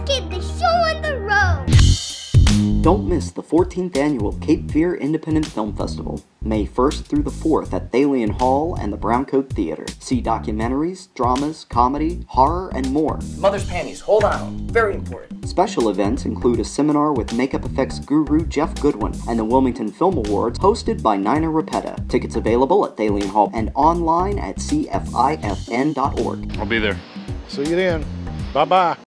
get the show on the road. Don't miss the 14th Annual Cape Fear Independent Film Festival, May 1st through the 4th at Thalian Hall and the Browncoat Theater. See documentaries, dramas, comedy, horror, and more. Mother's panties, hold on, very important. Special events include a seminar with makeup effects guru Jeff Goodwin and the Wilmington Film Awards hosted by Nina Rapetta. Tickets available at Thalian Hall and online at CFIFN.org. I'll be there. See you then. Bye-bye.